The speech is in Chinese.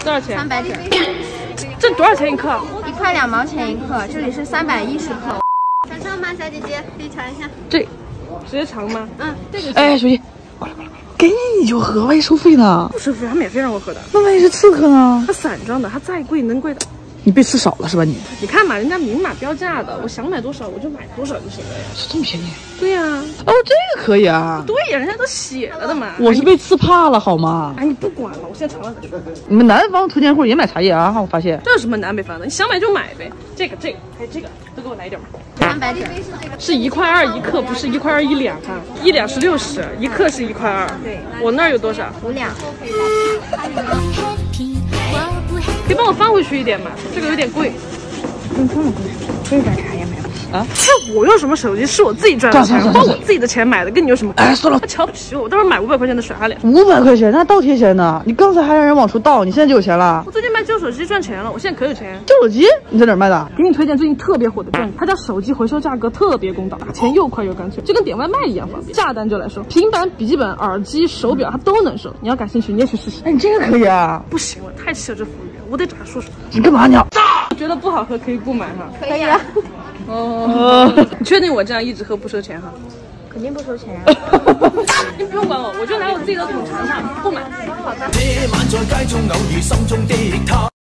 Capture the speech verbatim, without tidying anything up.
多少钱？ 三百整。 这多少钱一克？ 一块两毛钱一克，这里是三百一十克。想尝吗，小姐姐？可以尝一下。 这直接尝吗？ 嗯，这个。 哎，手机，过来过来过来，给你你就喝，万一收费呢？ 不收费，他免费让我喝的。 那万一是刺客呢？ 它散装的，它再贵能贵的。 你被吃少了是吧你？ 你看嘛，人家明码标价的，我想买多少我就买多少就行了呀。 是这么便宜？ 对呀、啊。 哦，这个可以啊。 对呀，人家都写了的嘛。 我是被刺怕了好吗？ 哎，你不管了，我现在尝了再说。 你们南方囤钱户也买茶叶啊？我发现。 这有什么南北方的？你想买就买呗。这个、这个还有这个，都给我来一点嘛。 三百整。 是一块二一克，不是一块二一两哈。一两是六十，一克是一块二。对。我那儿有多少？ 五两。 可以帮我放回去一点吗？这个有点贵。 用这么贵，这点茶也买不起啊！这我用什么手机？是我自己赚的钱，花我自己的钱买的，跟你有什么关系？ 哎，算了， 他瞧不起我，我到时候买五百块钱的甩他脸。 五百块钱，那倒贴钱呢？你刚才还让人往出倒，你现在就有钱了？ 我最近卖旧手机赚钱了，我现在可有钱。 旧手机你在哪儿卖的？ 给你推荐最近特别火的店，它家手机回收价格特别公道，打钱又快又干脆，就跟点外卖一样方便。下单就来收，平板、笔记本、耳机、手表它都能收。你要感兴趣，你也去试试。 哎，你这个可以啊！ 不行了，太气了这服务员，我得找他说说。 你干嘛你？ 觉得不好喝可以不买哈。 可以啊。 哦，你确定我这样一直喝不收钱哈？ 肯定不收钱啊。 你不用管我，我就拿我自己的桶尝尝，不买。好的。